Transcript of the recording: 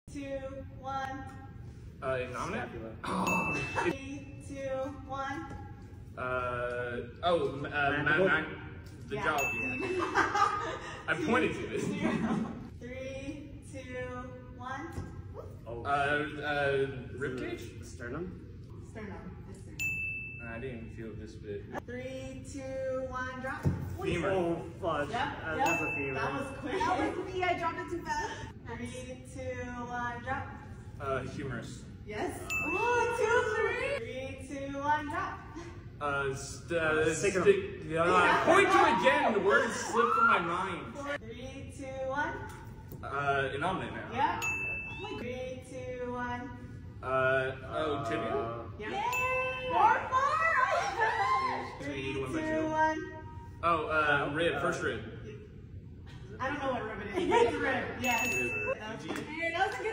2, 1. Nominate? 3, 2, 1. The job. I pointed to it. 3, 2, 1. Ribcage? Sternum? Sternum. I didn't even feel this bit. 3, 2, 1, drop. Femur. Oh, fudge. Yep, That's a femur. That was quick. That was me. I dropped it too fast. 3, 2, 1, drop. Humerus. Yes. 1, 2, 3. 3, 2, 1, drop. Point to it again. The word slipped from my mind. 3, 2, 1. Innominate now. Yeah. 3, 2, 1. Tibia? Yeah. Yay! 4, 4. 3, 2, 1. Rib. First rib. I don't know what rib it is. It's rib. Yes. That was a good